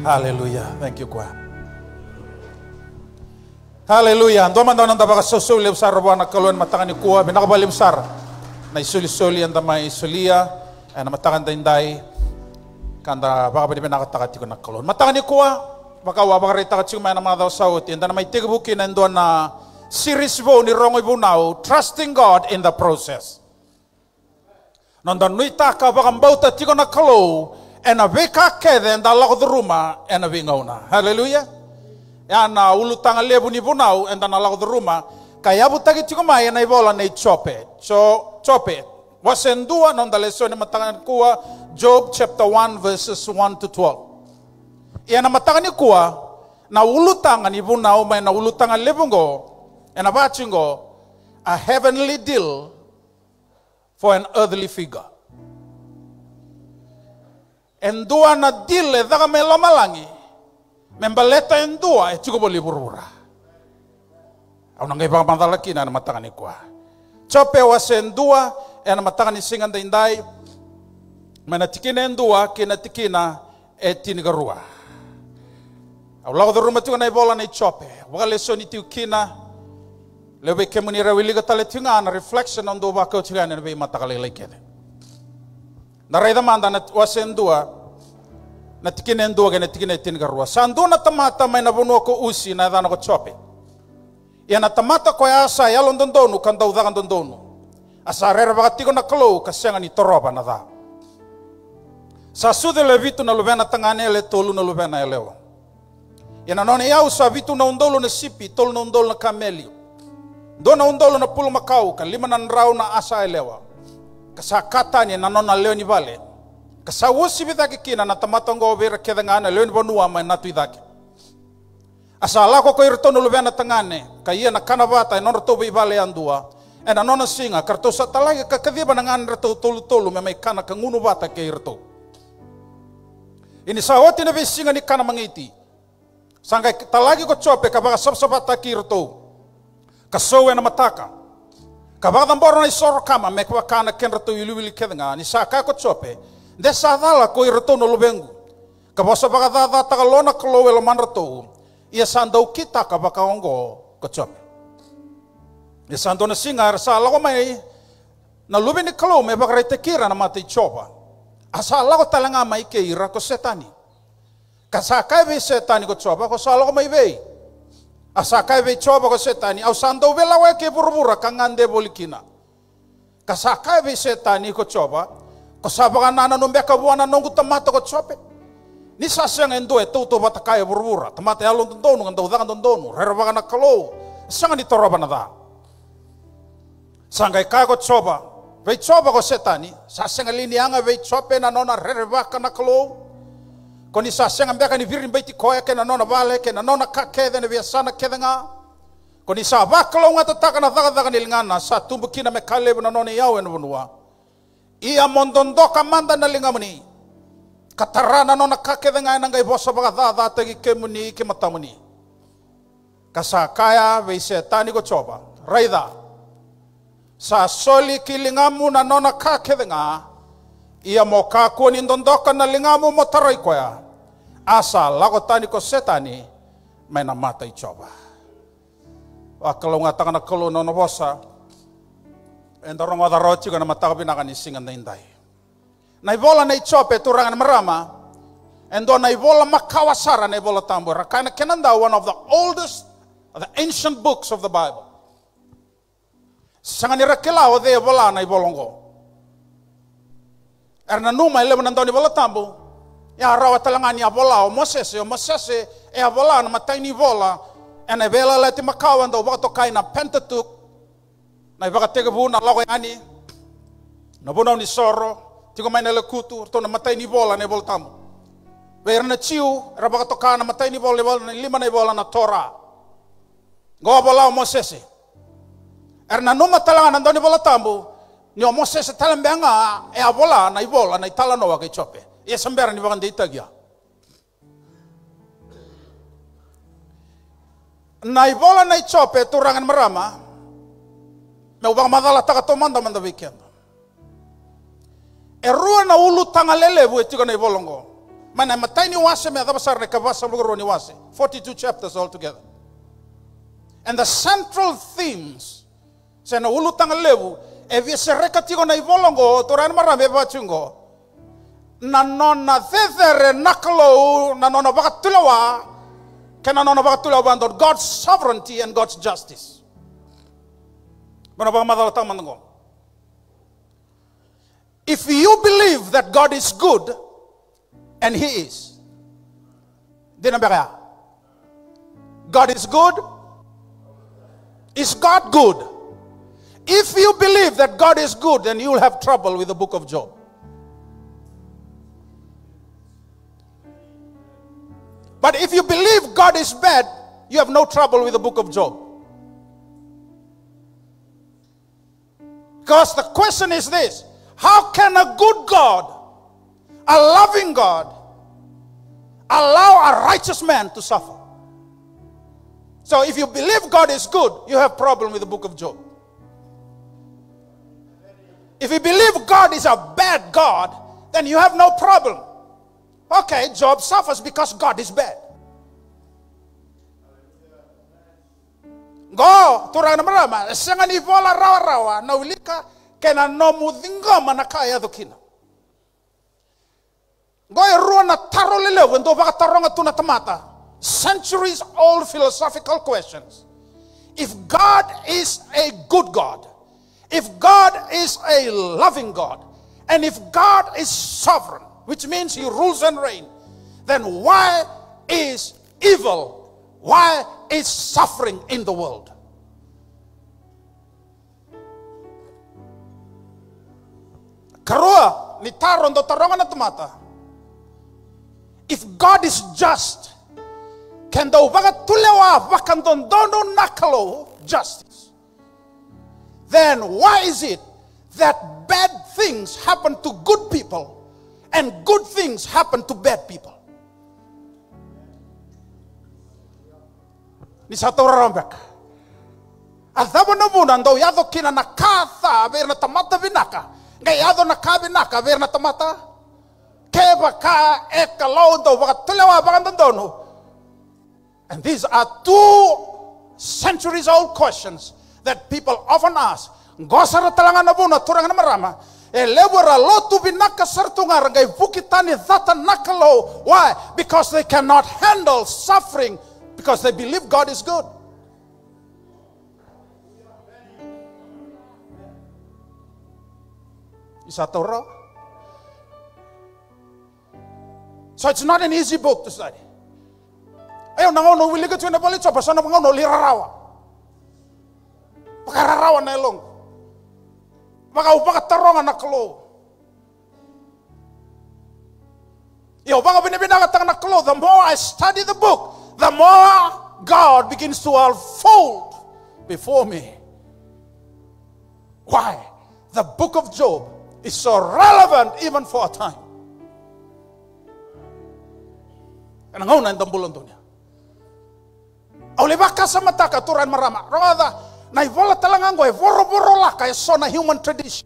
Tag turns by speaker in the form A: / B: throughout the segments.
A: Hallelujah. Thank you, Kwa. Hallelujah. Ando man daw nang tabaka susuli besar buwan nakaluan matangan ni Kwa binakabali besar. Na isuli-suli ang damay isulia na matangan dainday kanda baka pwede binakatakati ko nakaluan. Matangan ni Kwa baka wabakarita ka tsiyong na mga daw sauti. Anda na may tigabukin na doon na series bo ni Rongoy Bunao, Trusting God in the Process. Nanda nuita ka baka mbauta tiko nakalo ena veka kede enda lako ruma ena vingauna. Hallelujah. Yana ulutanga lebu ni Bunao enda na lako ruma kaya butagi tiko mai ena ibola nei chope. So chope wasendua nanda lesoni matangan kuwa Job chapter 1 verses 1 to 12. Yana matangan ni kuwa na ulutanga ni Bunao mai na ulutanga lebungo ena bachingo a heavenly deal for an earthly figure. Endua na dile daga melomalangi membaleta endua cukup boleh burura. Au nangai bang mandalaki na matangan ni Kwa. Chope wasendua ena matangan ni singan daindai manatikina endua kina tikina etinigarua. Au lago do ruma tu na bola na chope. Waka lesoni tu kina lebe kemunira wiliga taletinga na reflection on do bako tigana na be matakale lekede. Naraida manda na wasendua na tikina endua ke na tikina etinigarua. Sandu na tamata mai na bono ko usi na dana ko chope. Ya na tamata ko asa ya londondonu kan dau dagan dondonu. Asa rera bakatiko na klo kasenga ni toroba na da. Sa sude le vitu na lubena tangane le tolu na lubena elewa. Ya na none ya usa vitu na undolo na sipi tolu na undolo na kamelio. Dona undolo na pulu makau ka lima na nrau na asa elewa. Kasakata ni na nona leo ni vale. Kasawusi bitaki kina na tamatongo vera kedangana leo ni bonua mai natu idaki. Asa lako ko irtono lubena tangane kaya na kanavata nona tobo ibale andua. Ena nona singa karto sa talaga kakadiba na ngana rato tolu me mai kana kangunu bata ke irto. Ini sawati na besinga ni kana mangiti. Sangkai talagi ko chope kabaka sabsabata ki irto. Kasowe na mataka. Kabaka tamboro na isoro kama me kwa kana kenrato yuluwili kedanga ni saka ko chope. De sadala ko irto no lubengu. Kabasa baka dada takalona kalowe lo manrato. Ia sandau kita kabaka ongo ko chope. Ia sando na singa sa lako mai na lubeni kalo me baka rete kira na mati chopa. Asa lako talanga mai ke ira ko setani. Kasakai be setani ko chopa ko sa lako mai vei. Asakai be chopa ko setani au sando vela wa ke burbura kangande bolikina. Kasakai be setani ko chopa ko sabaka nana no mbeka buana nongu tamata ko chope. Ni sasang endo e toto batakai burbura tamata ya lon donu ngando dangan donu rerbaga na kalo sanga ni toroba na da. Sangai ka ko chopa be chopa ko setani sasang lini anga be chope na nona rerbaga na kalo. Koni sasang ambeka ni virin baiti koya ke na nona vale ke na nona kakede na biasana kedenga. Koni sa bakalo ngata taka na daga nilingana sa tumbukina me kalebu na nona yawe na bunua. Ia mondondoka manda na lingamuni. Katarana nona kakedenga na ngai bosa baga da tagi kemuni ke matamuni. Kasakaya ve setani ko choba. Raida. Sa soli kilingamu na nona kakedenga. Ia mo kakuni ndondoka na lingamu mo tarai koya. Asa lago tani ko setani may namatay choba. Wakalo nga taka na kalo no bosa. Endarong wadarochi ko na matakabi na kanisingan na inday. Naibola na ichope turangan marama. Endo naibola makawasara naibola tambo. Rakana kenanda one of the oldest of the ancient books of the Bible. Sangan irakilao de bola naibolongo. Erna numa ile manandoni bola tambo. Ya rawa talangani a bola o Moses e a bola na mataini bola ena bela lati makawan do bato kaina Pentateuch na baka tega buna lago ani na bona ni soro tigo mai na lekutu to na mataini bola ne bol tamu berna ciu ra baka to kana mataini bola na lima na bola na Torah go bola o Moses erna numa talangana ndoni bola tambo ni o Moses talambenga e a bola na itala no wa ke chope. Ia sambera ni bagan deita gia. Na ibola na ichope turangan marama. Na ubang madala taka tomanda manda weekend. E rua na ulu tanga lele bu etiko na ibolongo. Mana matai ni wase me adabasar ne kabasa lugro ni wase. 42 chapters altogether. And the central themes sa na ulutang levu evia serekatigo na ivolongo toran marame bachungo. Nanona thethre naklo nanona bakatulawa kananona bakatulawa about God's sovereignty and God's justice. Mana baka madalatang mango. If you believe that God is good, and He is, God is good. Is God good? If you believe that God is good, then you will have trouble with the book of Job. But if you believe God is bad, you have no trouble with the book of Job. Because the question is this: how can a good God, a loving God, allow a righteous man to suffer? So if you believe God is good, you have problem with the book of Job. If you believe God is a bad God, then you have no problem. Okay, Job suffers because God is bad. Go turang namarama senga ni vola rawa na ulika kena no mudinga manakaya dokina. Go ruana taro lele wendo baka taronga tuna tamata. Centuries old philosophical questions. If God is a good God, if God is a loving God, and if God is sovereign, which means He rules and reigns, then why is evil? Why is suffering in the world? Karua ni taron do taronga na tumata. If God is just, can do baga tulewa bakandon dono nakalo justice, then why is it that bad things happen to good people and good things happen to bad people? Ni satu rambek. Azabo na muna ndo yado kina nakatha ver na tamata vinaka. Ngai yado nakabinaka ver na tamata. Keba ka ekalo ndo baga tulewa bagandono. And these are 2 centuries old questions that people often ask. Gosara talangan na muna turang na marama. Elebora lotu binaka sartungar ngai bukitani thata nakalo. Why? Because they cannot handle suffering, because they believe God is good. Isa Torah. So it's not an easy book to study. Ayo nangono wili ke tuna bali coba sana nangono lirarawa. Pakararawa na elong. Maka upaka taronga na klo. Yo baka binibina ka na klo. The more I study the book, the more God begins to unfold before me. Why? The book of Job is so relevant even for a time. And I'm going to bulan Oleh baka sama taka turan marama. Roda na ivola talangango e voro laka e sona human tradition.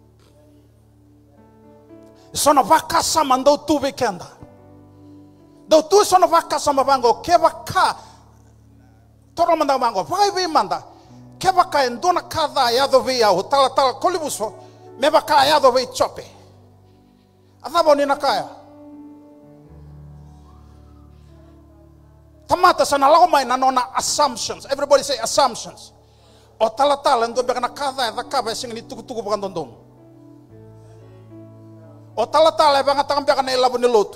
A: Sona baka sama ndo tu bekenda. Do tu sona baka sama bango keba ka toro manda bango. Vai vi manda. Keba ka endona kada ya do via o tala kolibuso me baka ya do vi chope. Adabo ni nakaya. Tamata sana lago mai nanona assumptions. Everybody say assumptions. O tala ndo beka nakada ya kaba sing ni tuku bakan dondong. O tala beka takam beka na ilabu ni lotu.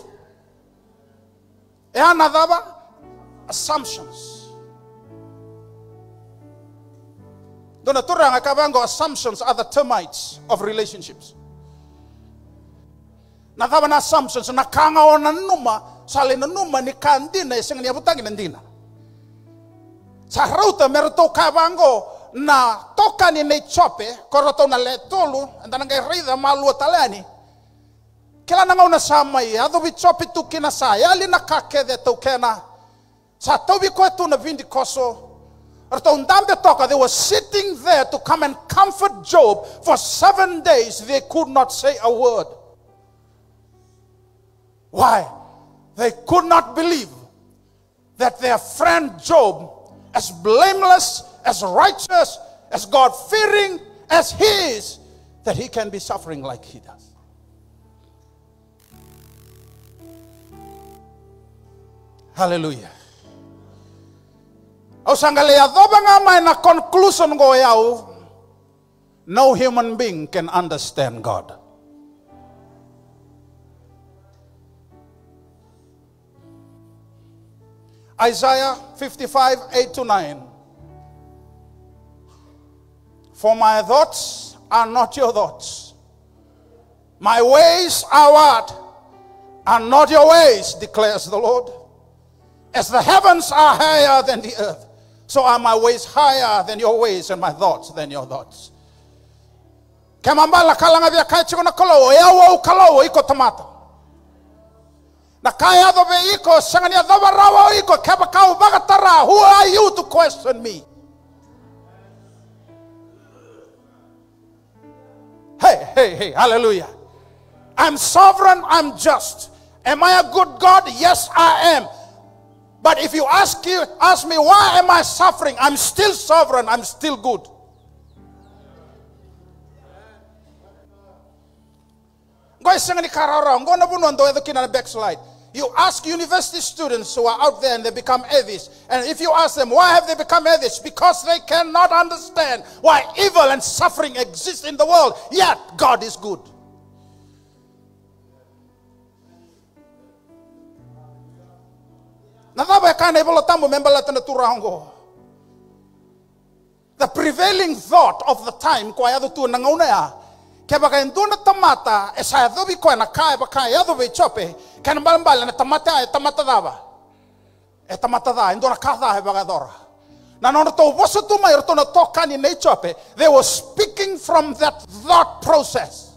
A: E anadaba assumptions. Dona turanga kabango assumptions are the termites of relationships. Nadaba na assumptions nakanga ona numa sale na numa ni kandina isang niya butangi nandina. Sa rauta meron kabango na toka ni chope koroto na letolu andan ngay rida malu talani. Kila na una samay ado bi chope tu kinasaya ali nakakede to kena sa tobi ko tu na vindi koso. They were sitting there to come and comfort Job for 7 days. They could not say a word. Why? They could not believe that their friend Job, as blameless, as righteous, as God-fearing as he is, that he can be suffering like he does. Hallelujah. O sangalea doba nga may na conclusion go yaw, no human being can understand God. Isaiah 55, 8-9. For my thoughts are not your thoughts. My ways are what? Are not your ways, declares the Lord. As the heavens are higher than the earth, so are my ways higher than your ways, and my thoughts than your thoughts. Kamambala kalanga vya kaichiko na kolowo, yawo kalowo iko tomato. Na kaya dobe iko sangania doba rawo iko keba kau bagatara. Who are you to question me? Hey, hallelujah. I'm sovereign, I'm just. Am I a good God? Yes, I am. But if you ask me, why am I suffering? I'm still sovereign, I'm still good. You ask university students who are out there and they become atheists. And if you ask them, why have they become atheists? Because they cannot understand why evil and suffering exist in the world, yet God is good. The prevailing thought of the time, kaya induna tamata esa dobi ko na kaya ba kaya dobi chope kan balambal na tamata dava tamata da induna kada ba gadora na no to waso tu mai to na to kan ni chope. They were speaking from that thought process.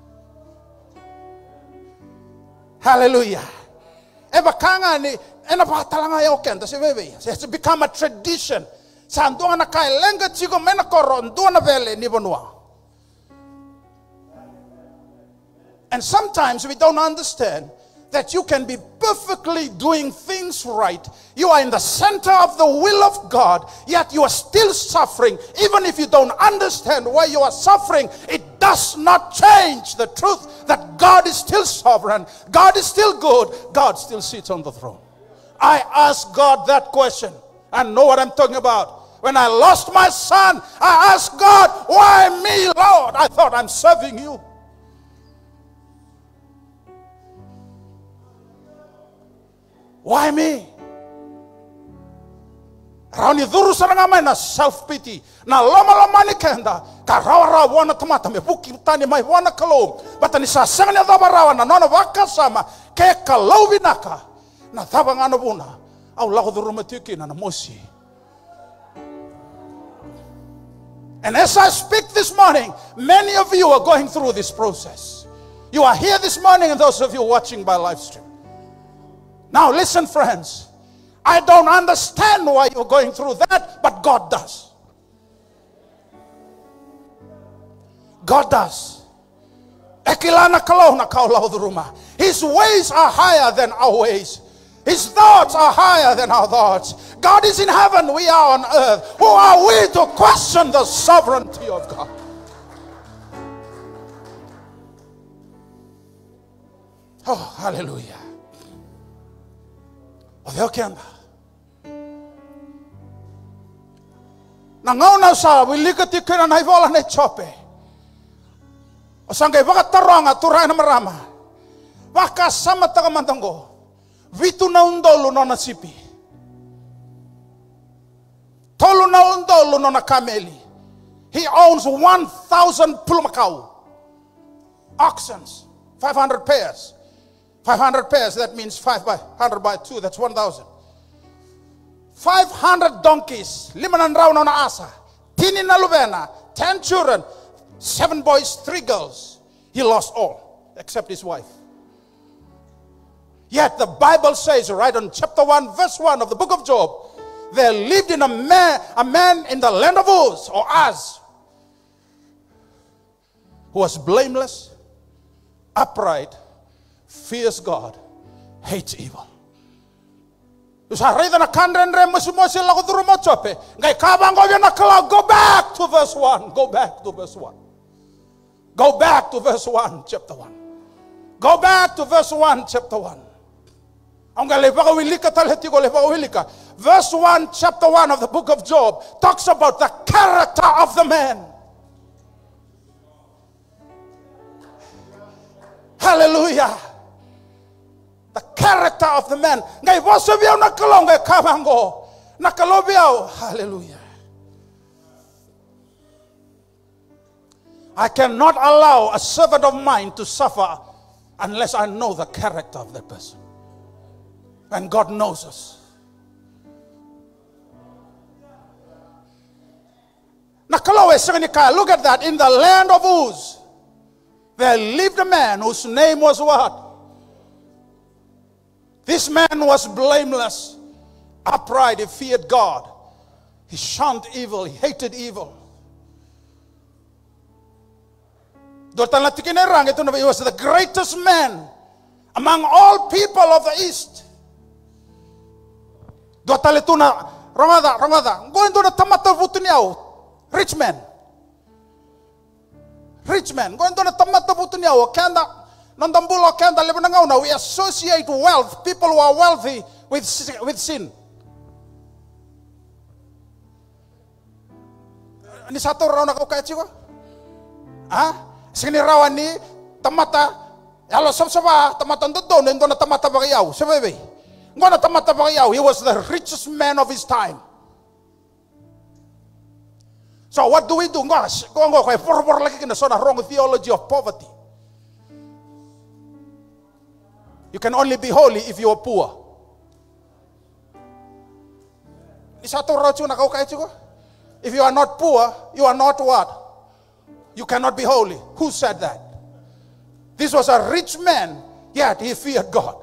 A: Hallelujah. Eba kanga ni ena pa talanga yo kenda se bebe. It's become a tradition. Sa induna na kaya lenga chigo mena koro induna vele ni bonua. And sometimes we don't understand that you can be perfectly doing things right. You are in the center of the will of God, yet you are still suffering. Even if you don't understand why you are suffering, it does not change the truth that God is still sovereign. God is still good. God still sits on the throne. I asked God that question. I know what I'm talking about. When I lost my son, I asked God, why me, Lord? I thought I'm serving you. Why me? Rauni dhuru saranga mai na self-pity. Na lama ni kenda. Ka rawa wana tamata me buki tani mai wana kalom. Bata ni sa sangani dhaba rawa na nona waka sama. Ke kalau binaka. Na dhaba ngana buna. Au lago dhuru matiki na mosi. And as I speak this morning, many of you are going through this process. You are here this morning and those of you watching by live stream. Now listen, friends. I don't understand why you're going through that, but God does. God does. His ways are higher than our ways. His thoughts are higher than our thoughts. God is in heaven, we are on earth. Who are we to question the sovereignty of God? Oh, hallelujah. Nangauna sa wilikati kina na ivola ne chope. Osangay baka taranga turay na marama. Baka sama tagamantango. Vitu na undolo no nasipi. Tolu na undolo no na kameli. He owns 1,000 pulmakau. Oxens. 500 pairs. 500 pairs, that means 500 by 2, that's 1,000. 500 donkeys, limanan rauna na asa, tini na lubena, 10 children, 7 boys, 3 girls. He lost all, except his wife. Yet the Bible says, right on chapter 1, verse 1 of the book of Job, there lived in a man in the land of Uz, or Az, who was blameless, upright, fears God, hates evil. Usarita na kandren re musumosi lagu turu mo chope. Ngai kabang go na kala. Go back to verse 1. Go back to verse 1. Go back to verse 1, chapter 1. Go back to verse 1, chapter 1. Verse 1, chapter 1 of the book of Job talks about the character of the man. Hallelujah. The character of the man. Hallelujah. I cannot allow a servant of mine to suffer unless I know the character of that person. And God knows us. Look at that. In the land of Uz, there lived a man whose name was what? This man was blameless, upright, he feared God. He shunned evil, he hated evil. He was the greatest man among all people of the East. Rich man. Rich man. We associate wealth, people who are wealthy, with sin. Ni satu raw na kaya chico? Sini rawani tamata yalo sabsaba tamata ndon na tamata bagayaw. Sebebe. Ngona tamata bagayaw. He was the richest man of his time. So what do we do? Wrong theology of poverty. You can only be holy if you are poor. If you are not poor, you are not what? You cannot be holy. Who said that? This was a rich man, yet he feared God.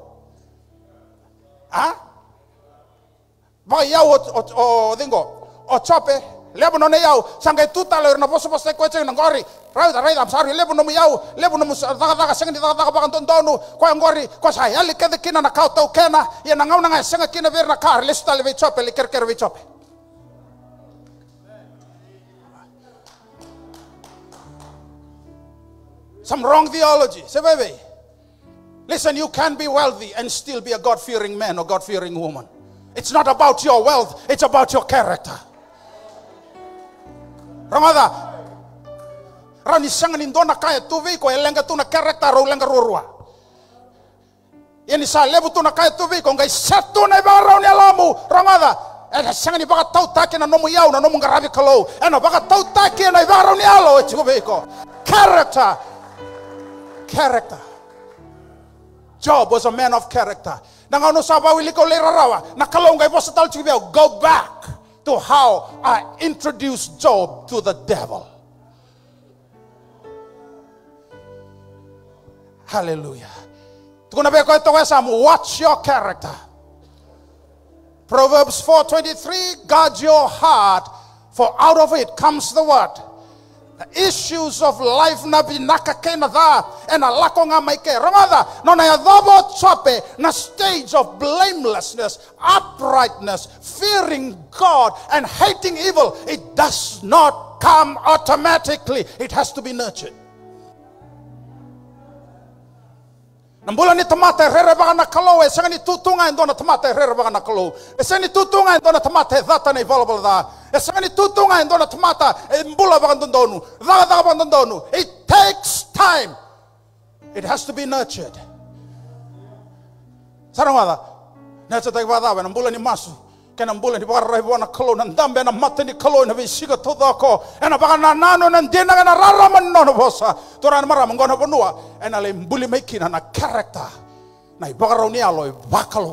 A: Lebanon yau sangai tutalo na poso poso ko cheng ngori raida am sari Lebanon yau Lebanon daga sengi daga bakan tondonu ko ngori ko sai ali kede kina na kau tau kena ya na ngau na senga kina ver na kar listale ve chope li kerker ve chope. Some wrong theology. Say baby, listen, you can be wealthy and still be a God-fearing man or God-fearing woman. It's not about your wealth, it's about your character. Ramada rani sangan indona kaya tuvi ko elenga tuna karakter ro lenga rorwa yani sa lebu tuna kaya tuvi ko ngai satu na barau ni alamu ramada sangan ibaga tau take na nomu yau na nomu ngarabi kalau ena baga tau take na barau ni alo chikuve ko character. Job was a man of character. Nangano saba wili ko lera rawa na kalau ngai bosa tal chikuve go back to how I introduced Job to the devil. Hallelujah. Watch your character. Proverbs 4:23, guard your heart, for out of it comes the word. The issues of life na binaka kena da and alako nga maike ramada no na yadobo chope na stage of blamelessness, uprightness, fearing God and hating evil. It does not come automatically. It has to be nurtured. Nambulan ni tamate rere baga na kalo e sanga ni tutunga ndona tamate rere baga na kalo e sanga ni tutunga ndona tamate data na available da e sanga ni tutunga ndona tamata e mbula baga ndonu daga baga ndonu. It takes time. It has to be nurtured. Sarangada nurture ta bada ba nambulan ni masu kena nambulan ni baga rere na kalo na ndambe na mate ni kalo na bisiga toda ko ena baga na nano na ndena na raraman no bosa toran maram ngona bonua ena le mbuli maikina na character na ibagaraw ni aloy bakalo.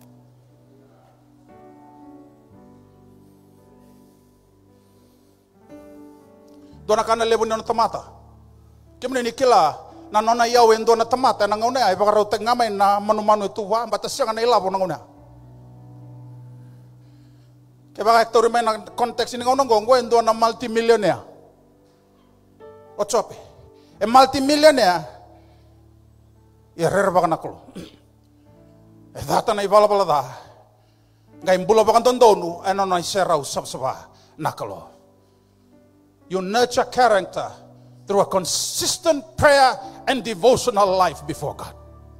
A: Dona kana lebu na tamata kemne ni kila na nona yaw endo na tamata na ngone ay ibagaraw te ngamay na manu-manu tuwa batasya na ilabo na ngone kaya aktor may na konteks ini ngone ngonggo endo na multimillionaire ochope multimillionaire ya rere baga nakolo Data na ibala bala da. Ngai mbula bakan tondonu eno na iserau sab-saba nakalo. You nurture character through a consistent prayer and devotional life before God.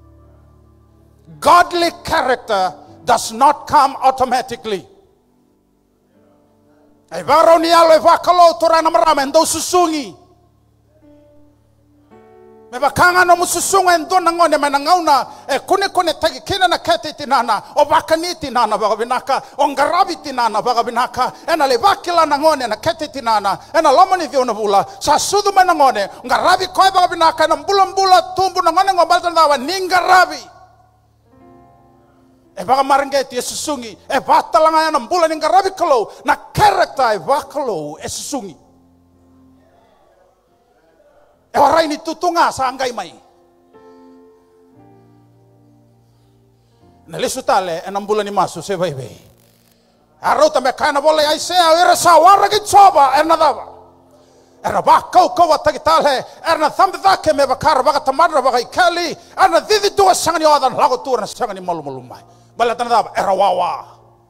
A: Godly character does not come automatically. Ai varau ni alo evakalo torana marama ndo susungi. Mebakanga no mususunga ndo nangone manangauna kune tagi kina na kete tinana o bakani tinana bagabinaka o ngarabi tinana bagabinaka ena levakila nangone na kete tinana ena lomani viona bula sa sudu manangone ngarabi koi bagabinaka na mbula tumbu nangone ngobalta dawa ningarabi baga marangeti susungi batalanga na mbula ningarabi kalo na character vakalo susungi orang ini tutunga sa angay may. Nalisutale enam bulan ni masu se bebe. Araw tambe kana boleh ay se era sa waragi choba enadaba. Era bakau kau watagitale era thambe dake me bakar baka tamadra baka ikali era didi dua sangani wadan lago turna sangani malu-malumai. Balatan daba era wawa.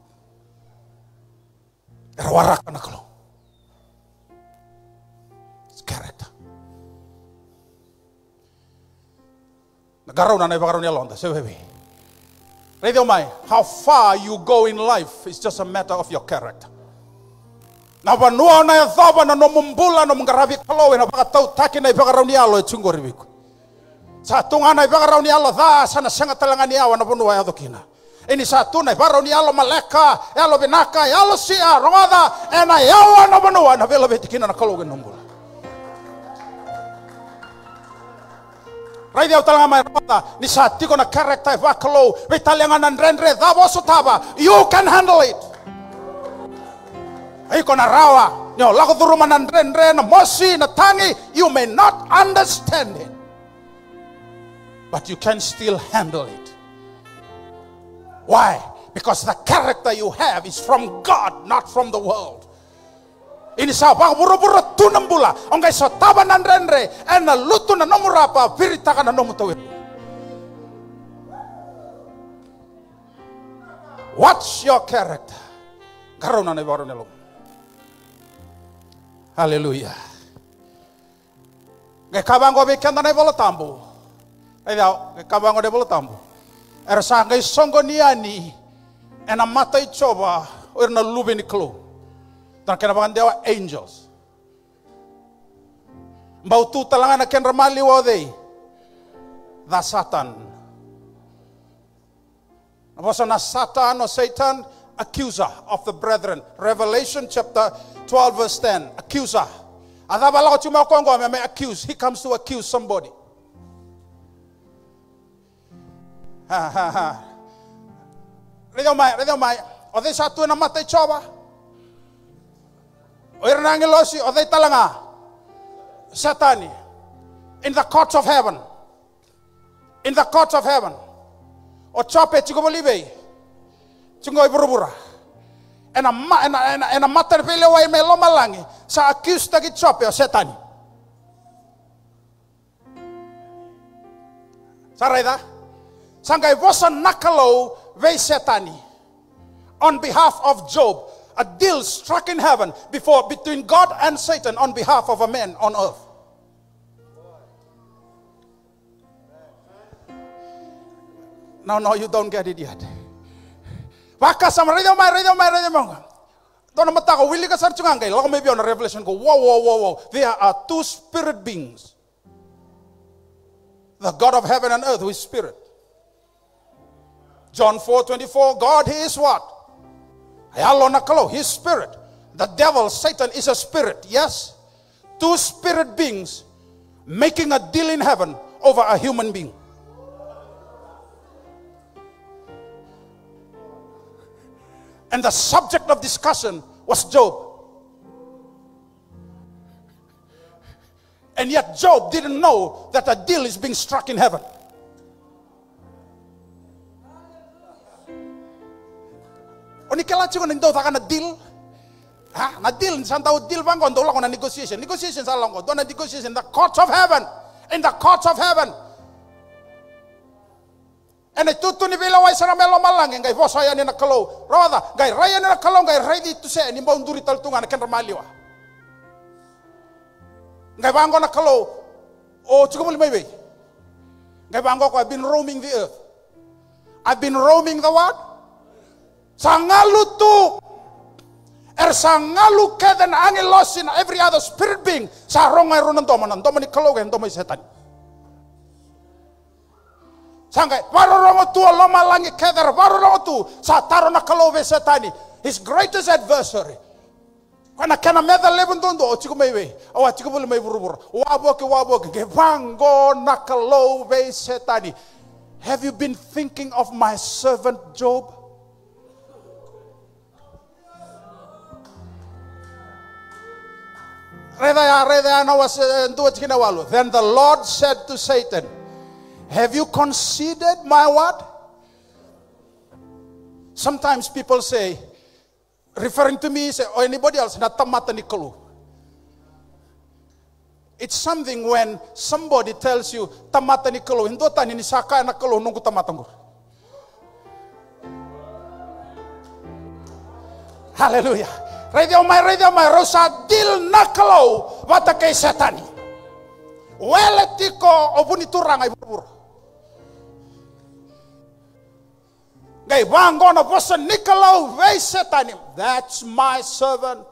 A: Era warak nakalo. Character. Nagaraw na ibagaraw niya londa. So baby. Radio Mai, how far you go in life is just a matter of your character. Na banua na yadhaba na nomumbula na mungarabi kalowe na bakatau taki na ibagaraw niya lo chungo ribiku. Sa tunga na ibagaraw niya lo dha sana sanga talangan niya na banua yadokina. Ini satu na ibagaraw niya lo maleka, ya lo binaka, ya lo siya, rongada, ena yawa na banua na vela betikina na kalowe nombula. Rai dia utalanga mai rota ni sati ko na character vakalo vitalianga nan rendre davo sutaba you can handle it. Ai ko na rawa nyo lago turuma nan rendre na mosi na tangi you may not understand it but you can still handle it. Why? Because the character you have is from God, not from the world. Ini sabah buru-buru tunam bula. Ongai so tabanan renre, ena lutu na nomurapa, virita kana nomutawe. What's your character? Karuna na baru nelum. Hallelujah. Ngai kabango bekenda na bola tambu. Ngai kabango de bola tambu. Era sa ngai songo niani, ena mata icoba, erna lubeni klo. Dan kena dewa angels. Mbau tu talangan akan ramali wade. The Satan. Napasana Satan or Satan, accuser of the brethren. Revelation chapter 12 verse 10. Accuser. Adabala ko chuma kongo may accuse. He comes to accuse somebody. Radio mai. Ode satu na matay choba. O iranangilosi o they talanga Satani in the courts of heaven. In the courts of heaven. O chope chigobolibe. Chingo iburubura. Ena mater pele wa me lomalangi sa accuse tagi chope o Satani. Saraida. Sangai vosa nakalo ve Satani on behalf of Job. A deal struck in heaven between God and Satan on behalf of a man on earth. No, you don't get it yet. Baka sama radio mai. Don't matako willi ka sarchungangai. Lago maybe on Revelation go whoa. There are two spirit beings. The God of heaven and earth who is spirit. John 4:24. God, He is what? His spirit. The devil, Satan, is a spirit. Yes. Two spirit beings making a deal in heaven over a human being. And the subject of discussion was Job. And yet Job didn't know that a deal is being struck in heaven. Oni kailan siya nang daw na deal? Ha? Na deal, saan daw deal bang ko? Doon lang ko na negotiation. Negotiation saan lang ko? Doon na negotiation. In the courts of heaven. In the courts of heaven. And itu tu ni bila wai sana melo malang ngai bosa ya ni na kalau rawada ngai raya ni na kalau ngai ready tu se ni boundary taltungan ken ramaliwa ngai bango na kalau oh cukup boleh mai ngai bango ko I've been roaming the earth. I've been roaming the what? Sangalu tu sangalu keden angin lost in every other spirit being sarong ngai runan domani kalau gen domai setan. Sangkai baru tu lama langi keder baru tu sataro na kalove setani his greatest adversary. Kana kana meda lebon dondo chiku meiwe awa chiku bulu mei buru waboke ke bango na kalove setani. Have you been thinking of my servant Job? Reda na was ntua chikina walu. Then the Lord said to Satan, have you considered my what? Sometimes people say, referring to me, say, or anybody else, na tamata ni kalu. It's something when somebody tells you, tamata ni kalu, hindo tani ni saka na kalu, nunggu tamatanggur. Hallelujah. Radio my, rosa dil na kalu, wata kay setani. Weletiko obuni turang ay buru. Gay wango na bosa Nicolau way setani. That's my servant.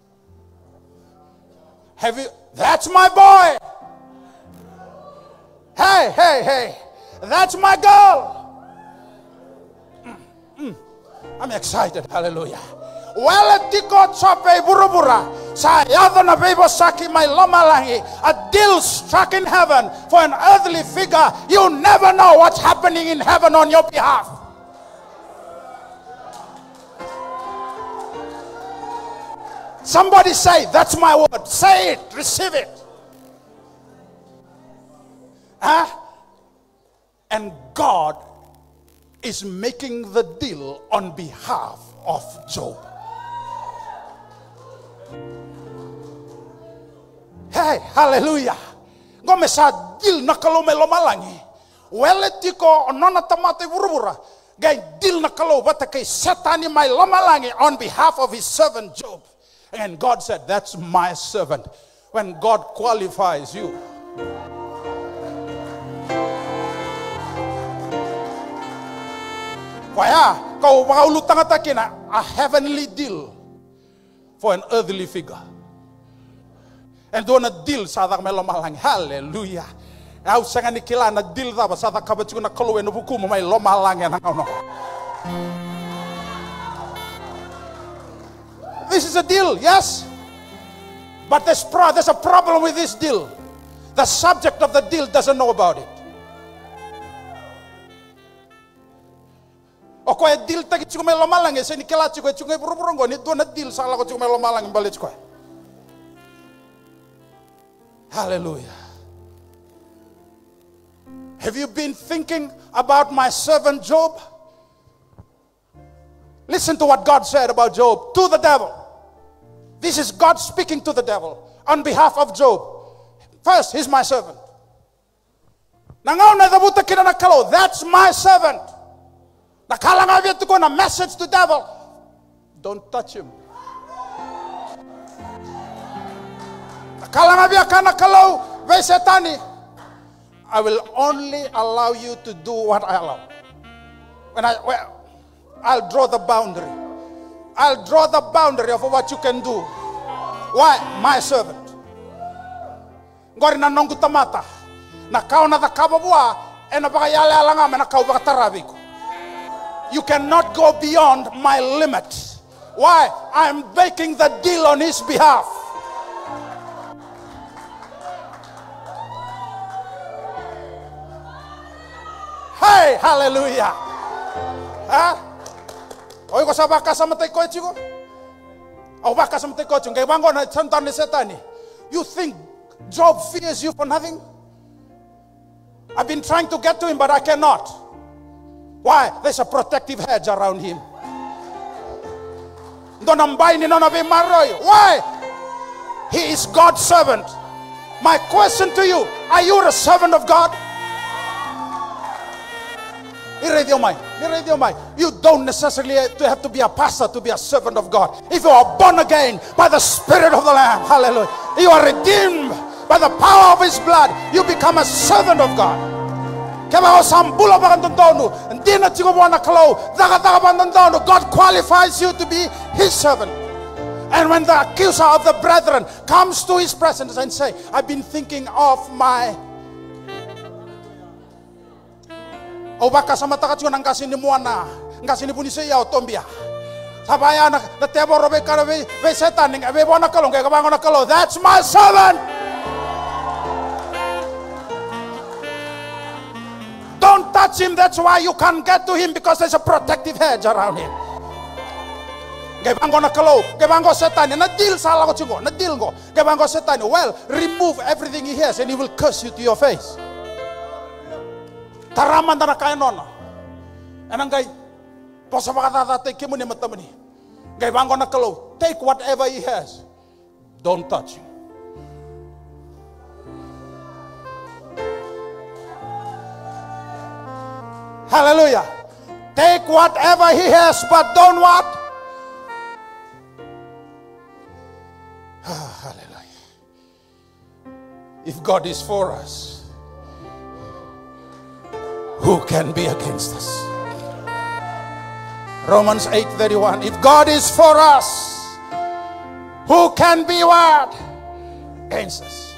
A: Have you? That's my boy. Hey. That's my girl. I'm excited. Hallelujah. Well, tiko chope burubura. Sa yado na bebo saki my lomalangi. A deal struck in heaven for an earthly figure. You never know what's happening in heaven on your behalf. Somebody say, that's my word. Say it, receive it. And God is making the deal on behalf of Job. Hey, hallelujah. Ngome sa deal na kalome lomalangi. Weletiko onona tamate burubura. Gay deal na kalo bata kay setani may lomalangi on behalf of his servant Job. And God said, that's my servant. When God qualifies you. Kaya, kau makaulutang atakina, a heavenly deal for an earthly figure. And doon na deal sa atak may lomalang. Hallelujah. Au sa nga nikila na deal taba sa atak kabatsi ko na kaluwe no buku mo may lomalang yan ang ano. This is a deal, yes? But there's a problem with this deal. The subject of the deal doesn't know about it. O kaya deal tagi chiko may lomalang sa ni kila chiko chiko burburong ni doon na deal sa ala ko chiko may lomalang balit ko. Hallelujah. Have you been thinking about my servant Job? Listen to what God said about Job to the devil. This is God speaking to the devil on behalf of Job. First, he's my servant. That's my servant. A message to devil. Don't touch him. I will only allow you to do what I allow. I'll draw the boundary. I'll draw the boundary of what you can do. Why? My servant. Ngori na nongu tamata. Na kau na takababua. E na baka yale alangame na kau baka tarabiko. You cannot go beyond my limit. Why? I'm making the deal on his behalf. Hey, hallelujah. Huh? Oy ko sa baka sa matay ko chigo. O baka sa matay ko chigo. Kaya bango na santan ni setani. You think Job fears you for nothing? I've been trying to get to him, but I cannot. Why? There's a protective hedge around him. Why? He is God's servant. My question to you, are you a servant of God? You don't necessarily have to be a pastor to be a servant of God. If you are born again by the Spirit of the Lamb, hallelujah, you are redeemed by the power of His blood, you become a servant of God. God qualifies you to be His servant. And when the accuser of the brethren comes to his presence and say, I've been thinking of my Obaka sama takatsu nang kasi ni muana, ngasi ni punisi ya otombia. Sabaya na tebo robe karabe ve setan ning ve bona kalong kaya kabango na kalo. That's my servant. Don't touch him. That's why you can't get to him, because there's a protective hedge around him. Kebango na kalo, kebango setan na deal sala ko chingo, na deal go. Kebango setan, well, remove everything he has and he will curse you to your face. Taraman na kaya nono. Anang gay, posa makatatate kimo ni matamani. Gay bango na kalo, take whatever he has. Don't touch him. Hallelujah. Take whatever he has, but don't what? Hallelujah. If God is for us, who can be against us? Romans 8:31. If God is for us, who can be what? Against us.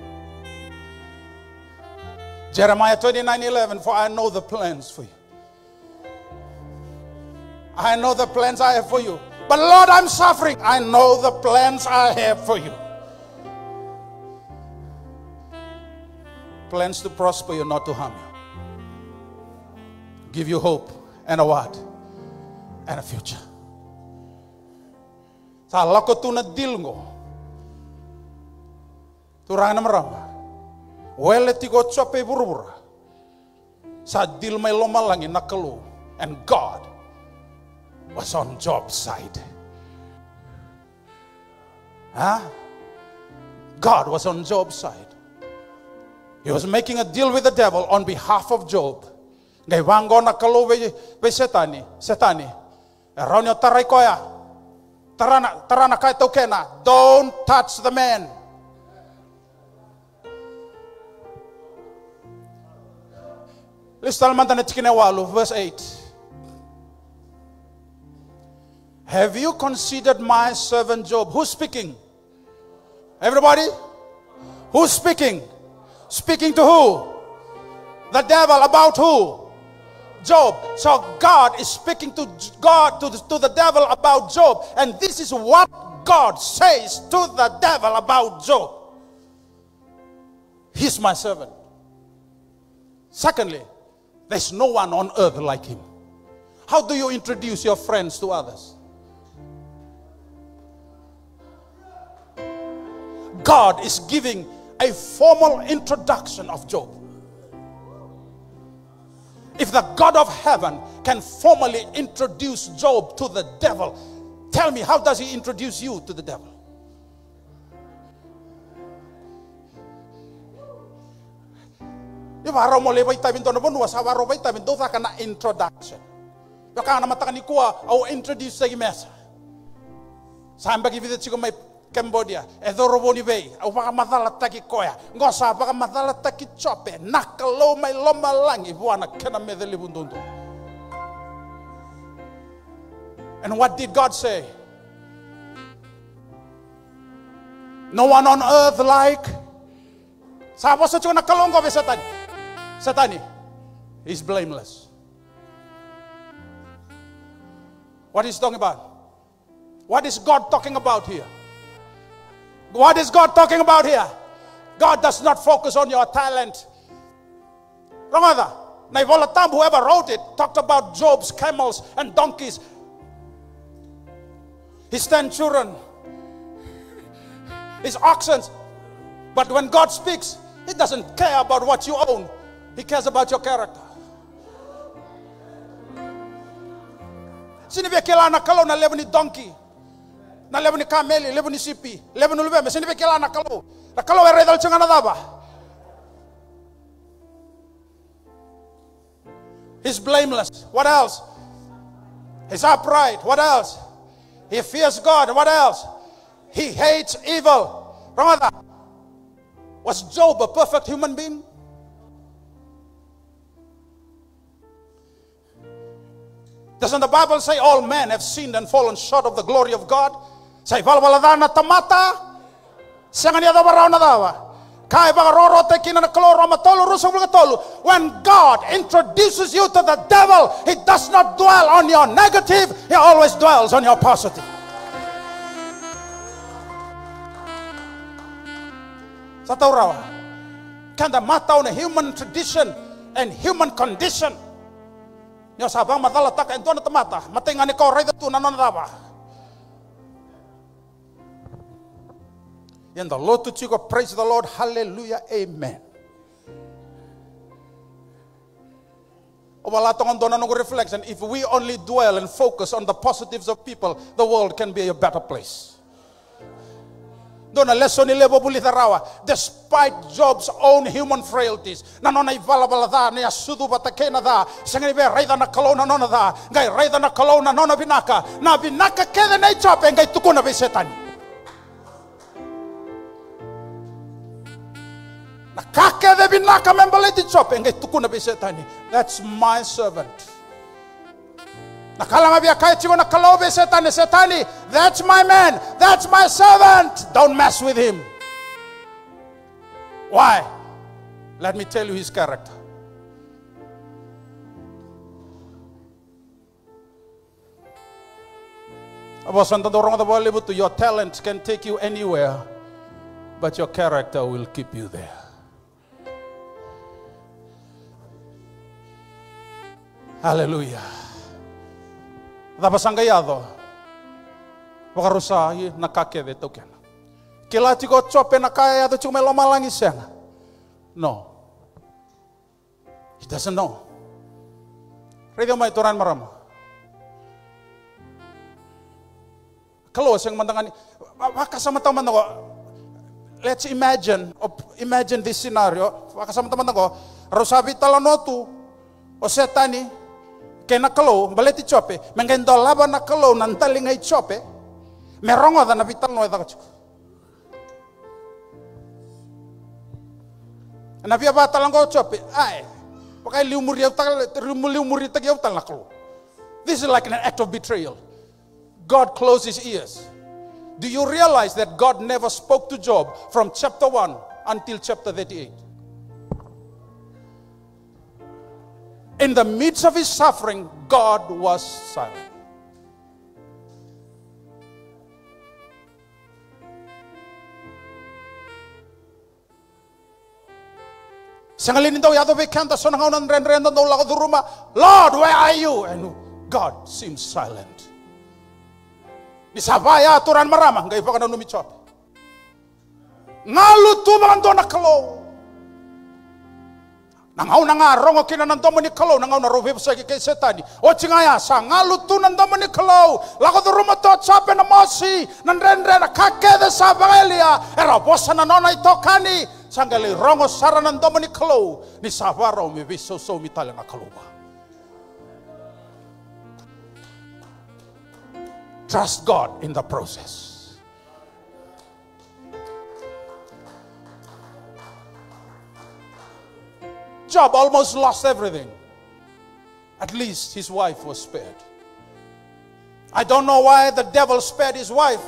A: Jeremiah 29:11. For I know the plans for you. I know the plans I have for you. But Lord, I'm suffering. I know the plans I have for you. Plans to prosper you, not to harm you. Give you hope and a what? And a future. Sa lako tu na dilngo. Turang na marama. Wele tigo chope burubura. Sa dil may lomalangin nakalu. And God was on Job's side. Huh? God was on Job's side. He was making a deal with the devil on behalf of Job. Ngay wango na kalu be setani. Around your taray koya. Tarana kay tokena. Don't touch the man. Listal mantane tikinewalu, verse 8. Have you considered my servant Job? Who's speaking? Everybody? Who's speaking? Speaking to who? The devil. About who? Job. So God is speaking to the devil about Job. And this is what God says to the devil about Job. He's my servant. Secondly, there's no one on earth like him. How do you introduce your friends to others? God is giving a formal introduction of Job. If the God of heaven can formally introduce Job to the devil, tell me, how does he introduce you to the devil? Introduction. I'll introduce you. Sampai kita juga mai Cambodia, edoroboni bay, au baka madala taki koya, ngosa baka madala taki chope, nakalo mai loma langi buana kena medeli bundundu. And what did God say? No one on earth like. Sapa sa chuna kalongo be Satan. Satani is blameless. What is talking about? What is God talking about here? What is God talking about here? God does not focus on your talent. Remember, Naivolatam, whoever wrote it, talked about Job's camels and donkeys, his 10 children, his oxen. But when God speaks, He doesn't care about what you own. He cares about your character. Sini bekela na kalo na level ni donkey. Na level ni kameli, level ni sipi, level ni lubeme. Sini bekela na kalo. Na kalo ere dal changa na daba. He's blameless. What else? He's upright. What else? He fears God. What else? He hates evil. Brother, was Job a perfect human being? Doesn't the Bible say all men have sinned and fallen short of the glory of God? Say, valvaladana tamata. Sangania da barona dawa. When God introduces you to the devil, he does not dwell on your negative, he always dwells on your positive. Sa tahu rawa, kanda mata on a human tradition and human condition. Nyo sabang matala tak ento na tamata, matingani ko ray tu nanon dawa. In the Lord to Chico, praise the Lord, hallelujah, amen. Reflection. If we only dwell and focus on the positives of people, the world can be a better place. Despite Job's own human frailties, that's my servant. That's my man. That's my servant. Don't mess with him. Why? Let me tell you his character. Your talent can take you anywhere, but your character will keep you there. Hallelujah. Dabasangayado. Wakarusa nakakede token. Kilati ko chope nakaya to chumelo malangi senga. No. He doesn't know. Radio may turan maramo. Kalau sing mandangani wakasama taman ako. Let's imagine this scenario. Wakasama taman ako. Rosabi talanotu o setani kena kalau baleti chope mengendo laba na kalau nantaling ay chope merongo da na vital no da kachu na via batal ngo chope ai pakai liumuri tak yau tal na kalau. This is like an act of betrayal. God closed his ears. Do you realize that God never spoke to Job from chapter 1 until chapter 38? In the midst of his suffering, God was silent. Sangalin daw yato bekanta so nangaw nan ren daw lako duruma. Lord, where are you? And God seems silent. Nisabaya aturan marama ngai pa kana numichop. Ngalu tumangan do nakalo. Nangaw nga rongo kinanando mo ni kalaw nangaw na robe sa kay setani o chingaya sa ngalutunan do mo ni kalaw lako do rumato chape na mosi nanrenre na kakede sa bangelia era bosa na nona itokani sangali rongo saranan do mo ni kalaw ni savaro mi biso so mitala na kaluba. Trust God in the process. Job almost lost everything. At least his wife was spared. I don't know why the devil spared his wife.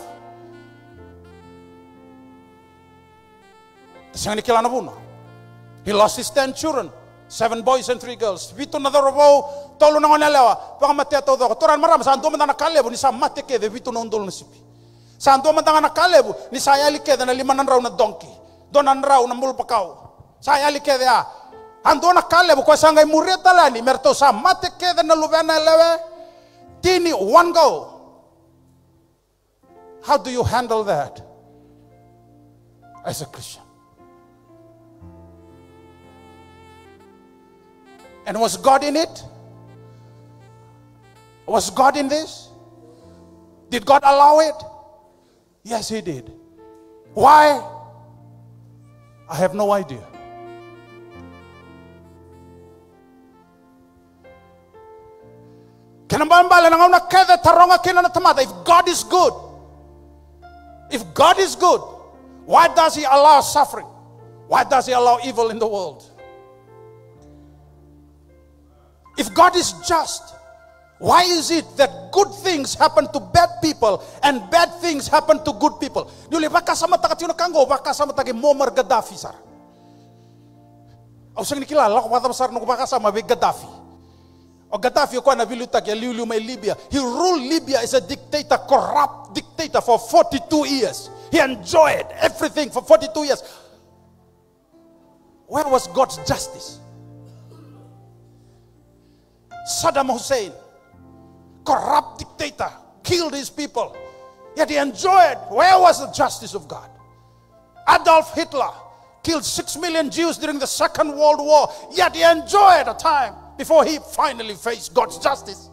A: He lost his 10 children, 7 boys and 3 girls. Vito na dorobo tolo na ngonelewa. Pangamate to do. Toran maram sa ando man nakalebu ni sa mate ke de vito nondol na sipi. Sa ando man nakalebu ni sa yali ke na 5 raw na donkey. Donan raw na mulpakaw. Sa yali ke ando na kalebu kwa sangay mureta lani merto sa mate ke na lubena lewe. Tini one go. How do you handle that as a Christian? And was God in it? Was God in this? Did God allow it? Yes, He did. Why? I have no idea. If God is good, why does He allow suffering? Why does He allow evil in the world? If God is just, why is it that good things happen to bad people and bad things happen to good people? Dili baka sama takatino kanggo baka sama tagi Muammar Gaddafi sar. Au sang nikilala ko bata besar no baka sama be Gaddafi. O Gaddafi ko na vilutak ya liu may Libya. He ruled Libya as a dictator, corrupt dictator for 42 years. He enjoyed everything for 42 years. Where was God's justice? Saddam Hussein, corrupt dictator, killed his people, yet he enjoyed. Where was the justice of God? Adolf Hitler killed 6 million Jews during the Second World War, yet he enjoyed a time before he finally faced God's justice.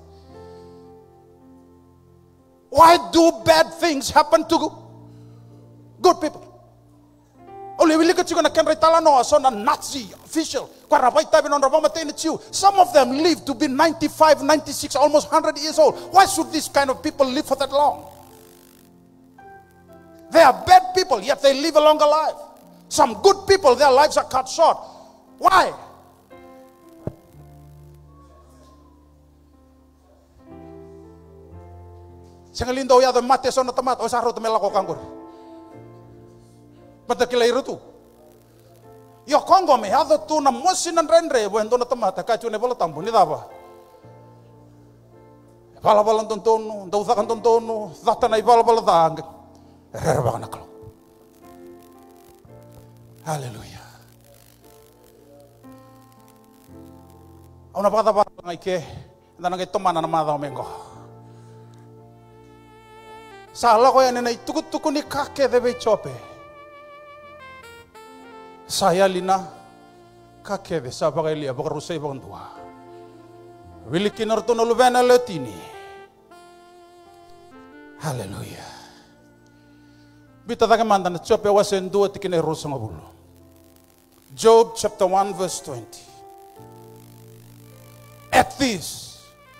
A: Why do bad things happen to good people? Only we look at you gonna can no as on a Nazi official. Some of them live to be 95, 96, almost 100 years old. Why should these kind of people live for that long? They are bad people, yet they live a longer life. Some good people, their lives are cut short. Why? Sangalindo ya the mate son tomat o saro temela ko kanggur. Patakilay rutu. Yo Kongo me hado tu na mosinan renre bo endo na tomata ka chune bola tambo ni daba. Bala bala tontono, do zakan tontono, zata na bala bala dang. Rerba na klo. Hallelujah. Auna bata bata ngai ke, ndana ngai tomana na mada mengo. Sala ko yan na itukutuku ni kake debe chope. Saya lina kakeve sa pagailia bakarusay bakandua. Wilikin arto na lubena latini. Hallelujah. Bita taga manda na chope wasen dua tikine rusa ngabulo. Job chapter 1 verse 20. At this,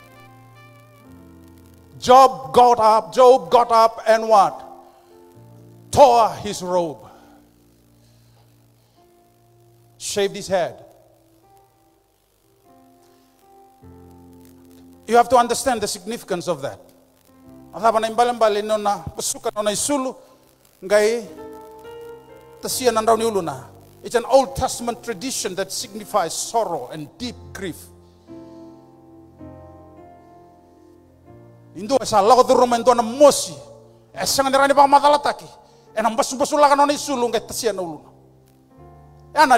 A: Job got up and what? Tore his robe. Shaved his head. You have to understand the significance of that. It's an Old Testament tradition that signifies sorrow and deep grief. Indo sa lago duruma indo na mosi. Esang nirani pa matalataki. En ang basubasulakan na isulong kay tasiya na uluna. Now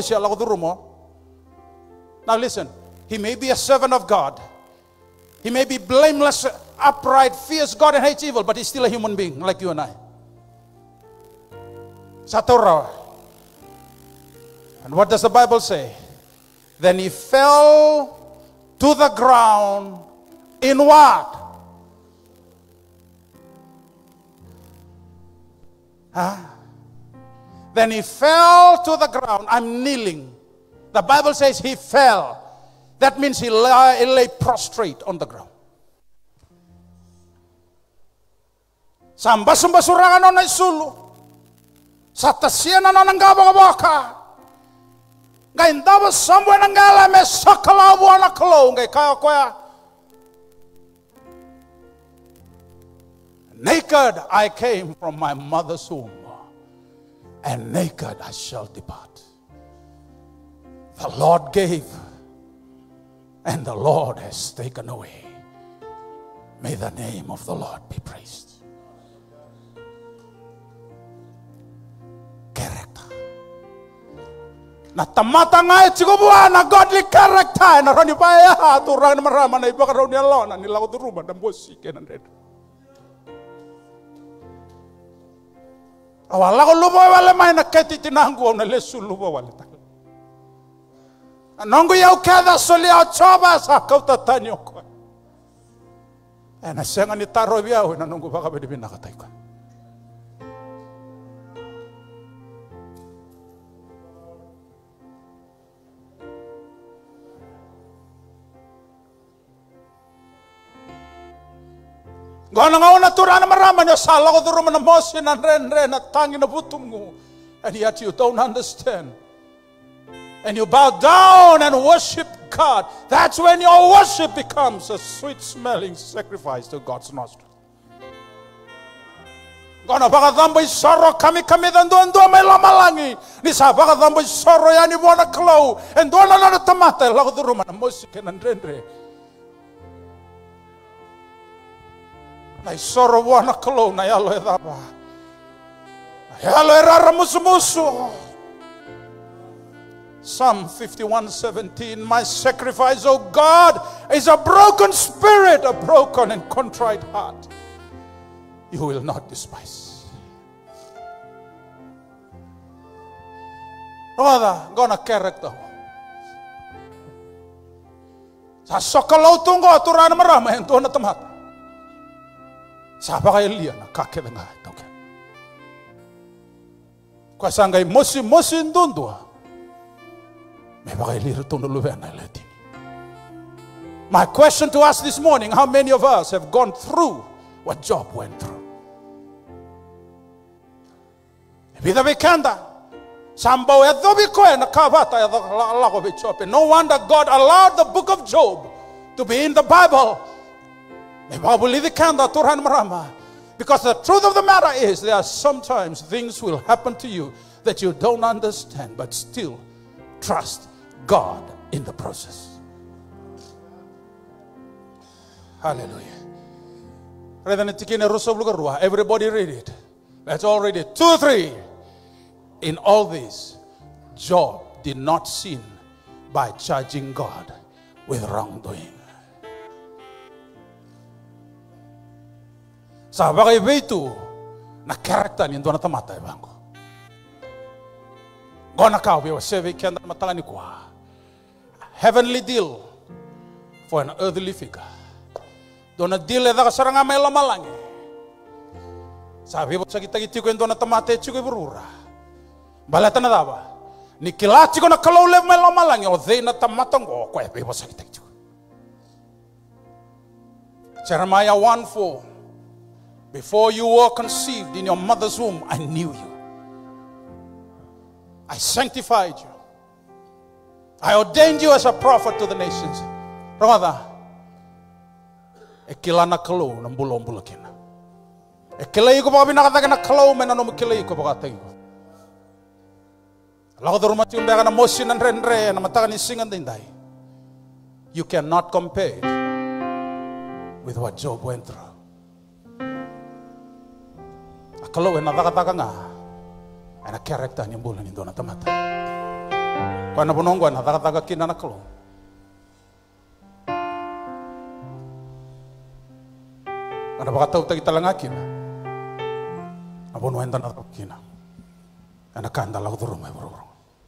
A: listen, he may be a servant of God. He may be blameless, upright, fears God and hates evil, but he's still a human being like you and I. Satora. And what does the Bible say? Then he fell to the ground in what? Then he fell to the ground. I'm kneeling. The Bible says he fell. That means he lay prostrate on the ground. Sambasumbasurangan na isulu. Sa tasyanan na nanggabaka. Ngayon dapat sambuan ng galame sa kalabuan na kalaw. Ngayon kaya kuya. Naked I came from my mother's womb. And naked I shall depart. The Lord gave, and the Lord has taken away. May the name of the Lord be praised. Character. Natamata nga itigubuan na godly character. Narani pa ya turang na marama na ibakaraw niya lona nila ko turuban ng bosi kenan red. Awala ko lupa wala may nakati tinanggo na lesu lupa wala tak. Anong yaw kada soli out choba sa kautatanyo ko. Nasenga ni taro biyaw na nunggu baka pwede binakatay ko. Gona ngauna turana marama nyo sala ko duro na mosi na ren na tangi na butumngu. And yet you don't understand. And you bow down and worship God. That's when your worship becomes a sweet-smelling sacrifice to God's nostrils. Gona baka dhambo isoro kami danduan may lamalangi. Ni sa baka dhambo isoro yani buwana klau. And duwana na tamata lago duro na mosi kenandrendre. Na isoro buwana klau na yalo edaba. Yalo erara musu. Psalm 51:17, my sacrifice, O God, is a broken spirit, a broken and contrite heart. You will not despise. Rather, gonna character. Sa sokalaw tunggo aturan marama ento na tamat. Sa baka Elia na kakeda nga toke. Kwa sangay mosi ndundua. My question to us this morning, how many of us have gone through what Job went through? No wonder God allowed the book of Job to be in the Bible. Because the truth of the matter is, there are sometimes things will happen to you that you don't understand, but still trust God in the process. Hallelujah. Everybody read it. Let's all read it. 2, 3. In all this, Job did not sin by charging God with wrongdoing. Sa bagay itu na karakter ni ndo na tamata ibango. Gona ka we save kenda matangani kwa. Heavenly deal for an earthly figure. Dona deal eda kasaranga may lamalangi. Sabi mo sa kita-kita ko endo na tamate chiko iburura. Balata na daba. Ni kilati ko na kalawlev may lamalangi o they na tamatang ko kwa ibo sa kita-kita ko. Jeremiah 1:4. Before you were conceived in your mother's womb, I knew you. I sanctified you. I ordained you as a prophet to the nations. Rather, ekilana kalo ng bulong-bulong kina. Ekilay ko baka binakataga na kalo menano makilay ko baka tayo. Lako darumati yung baka na mosin ng renre na mataga ni singan dinday. You cannot compare it with what Job went through. Akalo na nakataga nga ay na karakter niyang bulan nindo na tamata. Kung nabunong na nakataga kina na kalo. Ano baka tawag kita lang akin? Nabunuhin na kina. Anakanda lang ko rumay buru-buru.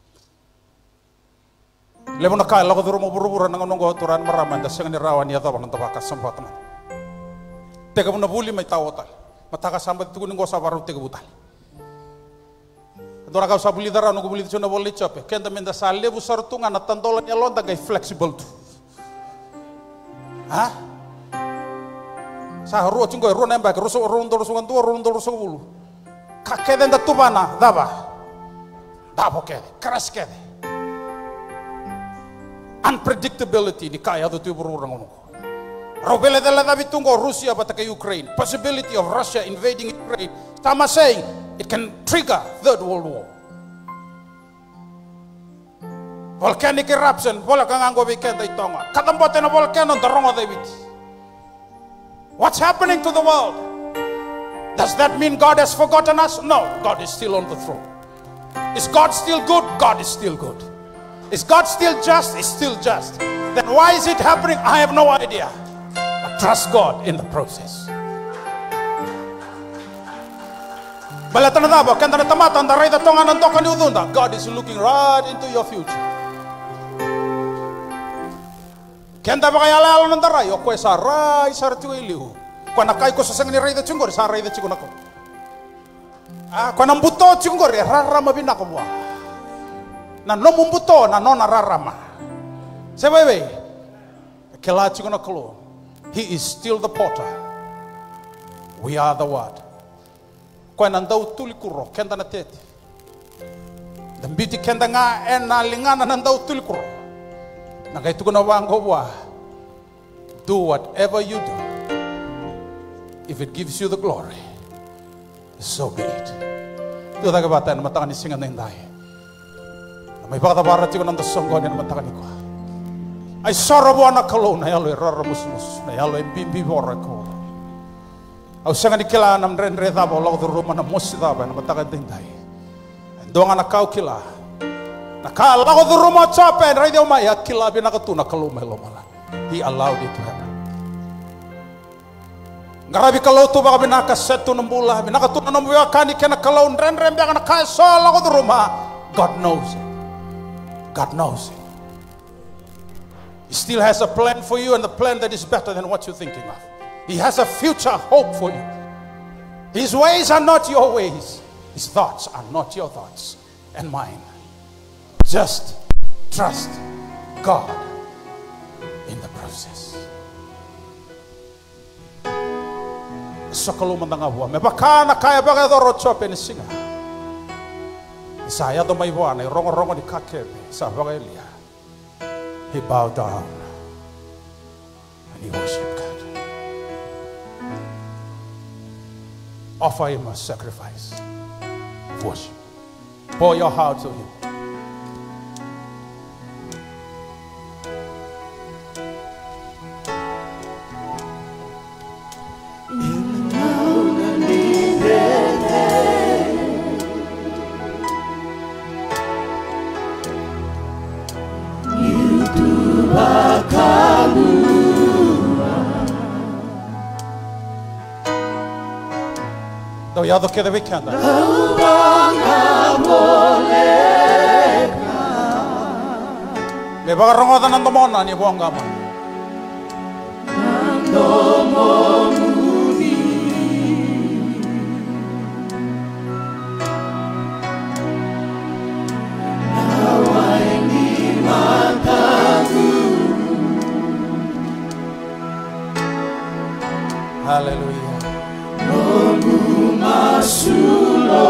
A: Lemo na kaya lang ko buru-buru nang anong gawaturan maraman das yang nirawan niya tawag ng tabakas sa mga tamat. Teka mo nabuli may tawatal. Matakasambat ito kuning ko sa barong teka butal. Dora kau sabuli dara no kubuli tuna boleh chope. Kenda menda sale bu sartunga na tandolan ya londa gay flexible tu. Ha? Sa ro chingo ro namba ro so ro ndoro so ndu ro ndoro so bulu. Ka kede nda tubana daba. Dabo kede, keras kede. Unpredictability di kaya do tu buru rangono. Robele della davitungo Russia bataka Ukraine. Possibility of Russia invading Ukraine. Tama saying it can trigger Third World War. Volcanic eruption, bola kangango weekend itonga. Katambote na volcano darongo David. What's happening to the world? Does that mean God has forgotten us? No, God is still on the throne. Is God still good? God is still good. Is God still just? Is still just. Then why is it happening? I have no idea. But trust God in the process. God is looking right into your future. Kenda ba kaya lalo ng daray o kwe saray sartiyo iliw. Kwa nakay ko sa sangni ray da chungor saray da chigo nako. Kwa nang buto chungor rarama binako mo. Na no mumbuto na no nararama. Sebebe kela chigo nako. He is still the potter. We are the word. Koe na ndau tuli kuro, kenda na tete. Dan biti kenda nga ena lingana na ndau tuli kuro. Nagai tuku na wango wa. Do whatever you do. If it gives you the glory, so be it. Ito taga bata na matakan ni singa na inday. May pakatabara tiko ng dasonggo na matakan ni ko. Ay sarabu anak kalau na yalo raramusmus na yalo bimbi bora ko. Au sanga ni kila nam rendre tabo lago do ruma na mosita ba na matakan tinday. Doang anak kau kila. Nakala lago do ruma chape rai dia mai kila binakatuna kalau melo mala. He allowed it to happen. Ngarabi kalau tu baka binaka setu nambula binaka tu nambuya kani kena kalau rendre biaka na kai so lago do ruma. God knows it. God knows it. He still has a plan for you, and the plan that is better than what you're thinking of. He has a future hope for you. His ways are not your ways. His thoughts are not your thoughts and mine. Just trust God in the process. Sakalo mandangabwa me bakana kaya baga do rochope ni singa. Saya do mai wana rongo-rongo di kakebe sa baga Elia. He bowed down and he worshiped God. Offer him a sacrifice of worship. Pour your heart to him. Doyado que debe cantar. Me va a rongar nando mona ni buanga man. Nando moni. Nawai ni mataku. Hallelujah. Masulo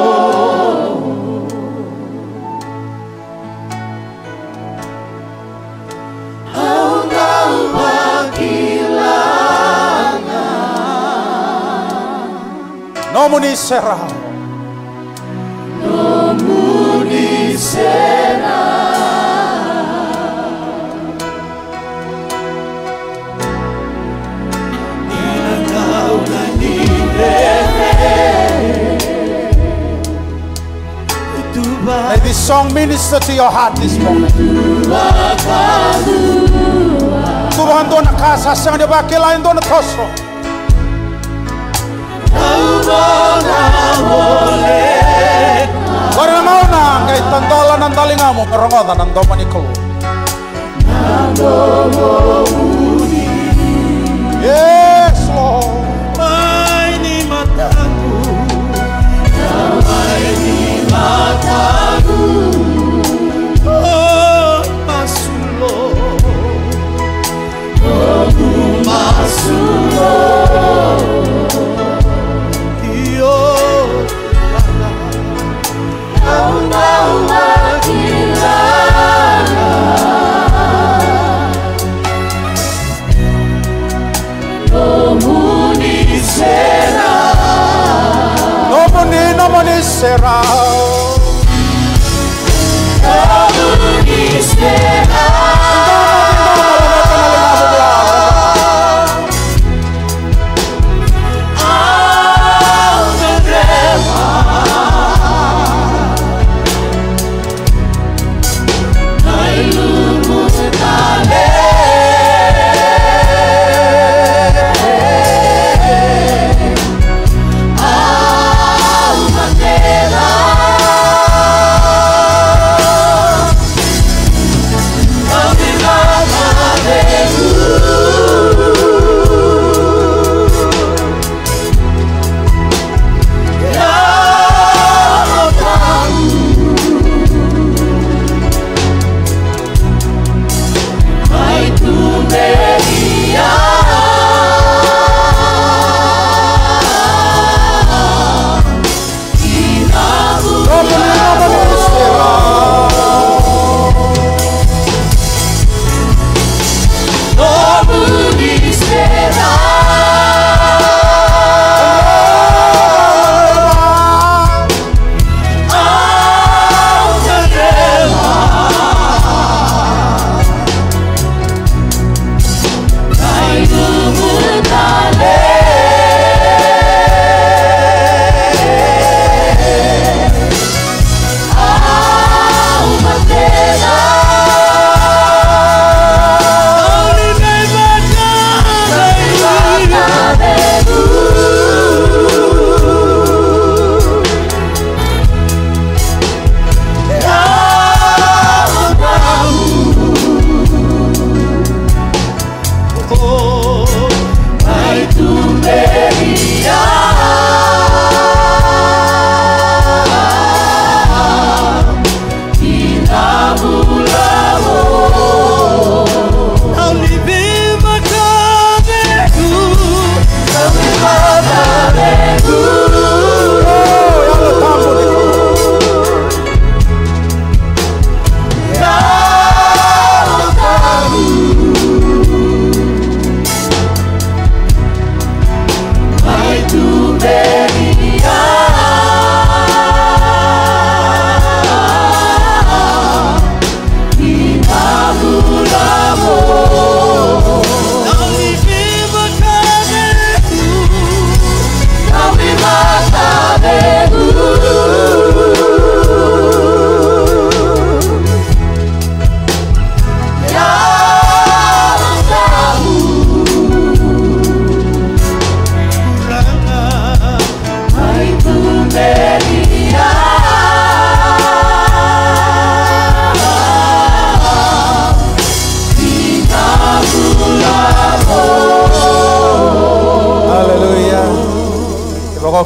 A: Engkau berkilangan Nomuni serah Nomuni serah Engkau nani Let this song minister to your heart this morning. Tuhan doon nakasa sang di baki lain doon toso. Karena mau na kay tandolan ng talingamu karongodan ng domanikolo. Yes, Lord. May ni mataku. May ni mataku. Oh, masulo. Oh, masulo. Iyo. Engkau berkilangan. Nomuni serah. Nomuni serah. Nomuni serah.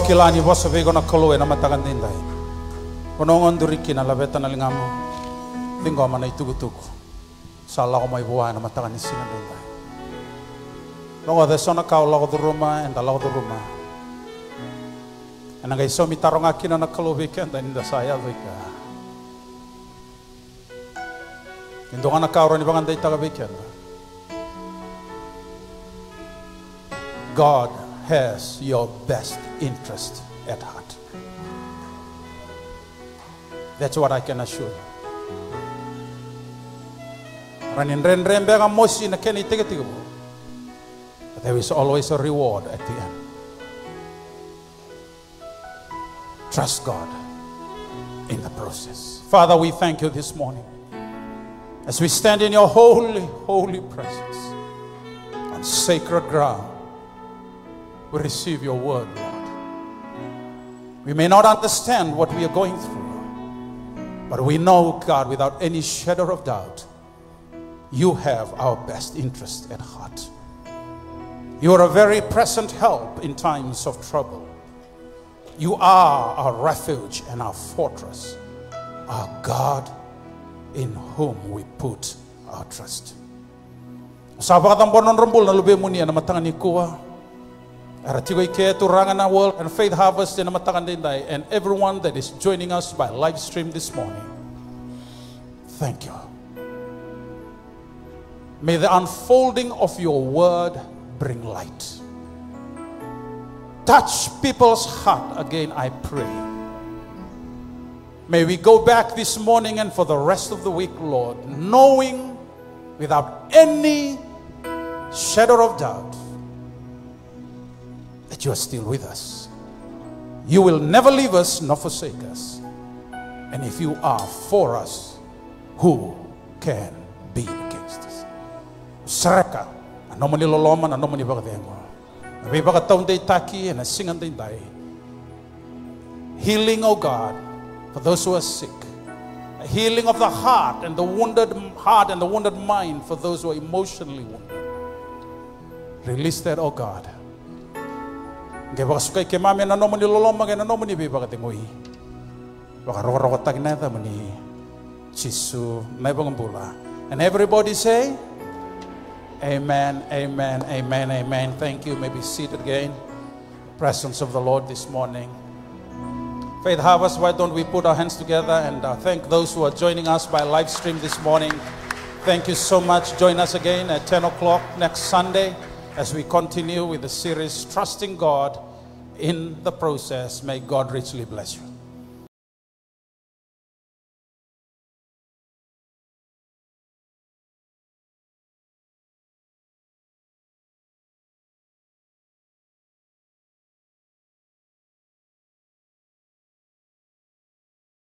A: kilani bosa vego na kolo na matakan dindai. Konongon duriki na labeta na lingamo. Tinggo mana itugu-tugu. Salah ko may buhay na matakan ni sinan dindai. Longo desona kau lago do rumah enda lago do rumah. Ana gai so mitarong akina na kolo weekend inda saya veka. Indongan na kau ro ni bangan dai taga weekend. God has your best interest at heart. That's what I can assure you. Ranin ren bega mosi na keni tiga mo. But there is always a reward at the end. Trust God in the process. Father, we thank you this morning as we stand in your holy, holy presence on sacred ground. We receive your word, Lord. We may not understand what we are going through, but we know, God, without any shadow of doubt, you have our best interest at heart. You are a very present help in times of trouble. You are our refuge and our fortress, our God in whom we put our trust. Sahabat ang bonon rambul na lube mo niya na matangan ni kuwa. Aratigo ike turangan na World and Faith Harvest na matakan dinday, and everyone that is joining us by live stream this morning. Thank you. May the unfolding of your word bring light. Touch people's heart again, I pray. May we go back this morning and for the rest of the week, Lord, knowing without any shadow of doubt that you are still with us. You will never leave us nor forsake us. And if you are for us, who can be against us? Saraka, ano man niloloman, ano man ibagadengo. Nabi bagataon day taki, and a singan day day. Healing, oh God, for those who are sick. A healing of the heart and the wounded heart and the wounded mind for those who are emotionally wounded. Release that, oh God. Kaya baka sukay kay mami na no mo niloloma kaya na no mo ni biba katingoy. Baka roko-roko tag na ita mo ni Chisu na ibang bula. And everybody say, Amen, amen, amen, amen. Thank you. May be seated again. Presence of the Lord this morning. Faith Harvest, why don't we put our hands together and thank those who are joining us by live stream this morning. Thank you so much. Join us again at 10 o'clock next Sunday as we continue with the series Trusting God in the Process. May God richly bless you.